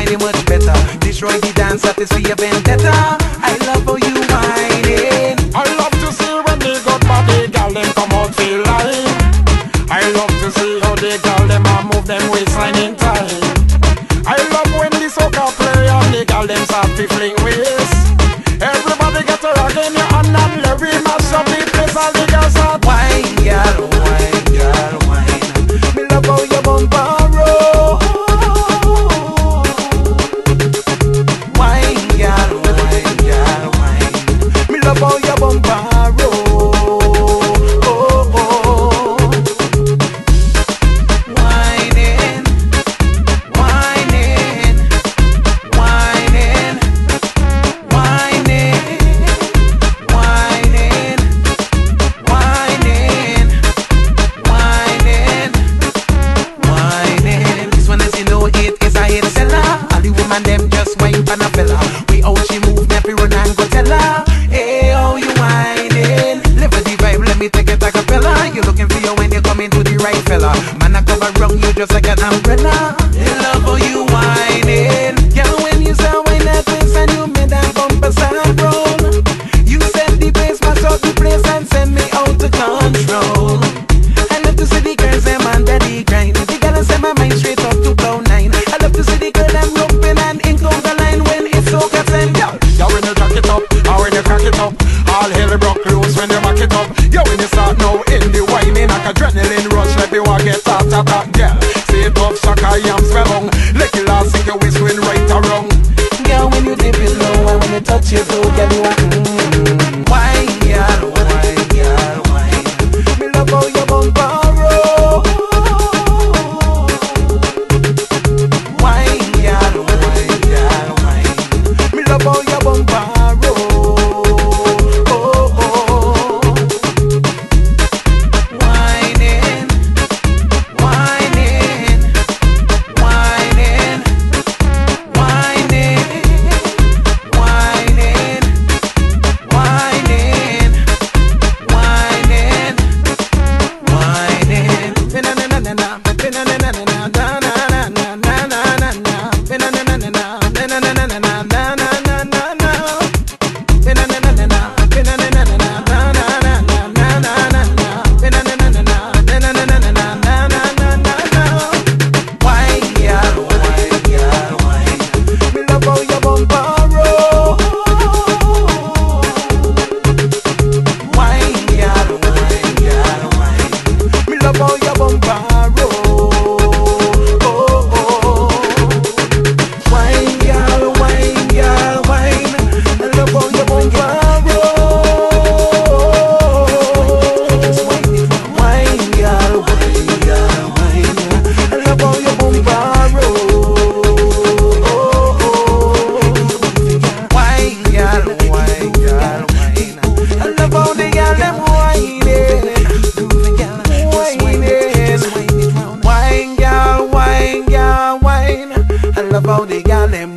whining much better. Destroy the dance, satisfy your vendetta. I love how you whining. I love to see when they got body, girl them come out feel like. I love to see how they girl them a move them waistline in time. I love when the soca play and the girl them start to fling waist. Everybody get a rock in your hand and let me mash up the place. All the girls start wine, girl, wine, girl, wine. Me love how your bumper roll. Wine, girl, wine, girl, wine. Me love how your bumper roll. And them just wine pan a fella. We how she move, me fi run and go tell her. Hey, how you whining? Live with the vibe, let me take it like a fella. You looking for you when you coming to the right fella. Man, I cover wrong you just like an umbrella. They love how you whining. Girl, when you say wine that place and you made that bumper sound roll. You set the pace, mash up the place and send me out to control. I love to see the girls, them under the grind. The girl send my mind straight up to cloud nine. I love to see the girl, them rumping and ink on the line when it's so cut and yo. Yo, when you jack it up, or when you crack it up, all hell broke loose when you back it up. Yo, when you start now in the whining, like adrenaline rush, let me walk get out of that girl. Say it up, shaka, yam, swell on. Lick it last, think you whistling right or wrong. Girl, when you dip it low and when you touch it low, girl, you want wine, girl, wine, girl, wine. Me love how your bumper roll. Wine, girl, wine, girl, wine. Me love how your bumper roll. Whining, whining, whining, whining, whining, whining, whining, whining. Ba-na-na-na-na-na, ba-na-na-na-na-na, na-na-na-na-na-na-na-na, ba-na-na-na-na-na, na-na-na-na-na-na-na-na-na, ba-na-na-na-na-na, ba-na-na-na-na-na, na-na-na-na-na-na-na-na, ba-na-na-na-na-na, na-na-na-na-na-na-na-na-na. Wine, girl, wine, girl, wine. Me love how your bumper roll. Wine, girl, wine, girl, wine. Me love how your bumper roll. Wine, girl, wine, girl, wine. I love how your bumper roll. Wine, girl, wine, girl, wine. I love how your bumper roll. Wine, girl, wine, girl, wine. I love how the girl them whining. Wine, girl, wine, girl, wine. I love how the girl them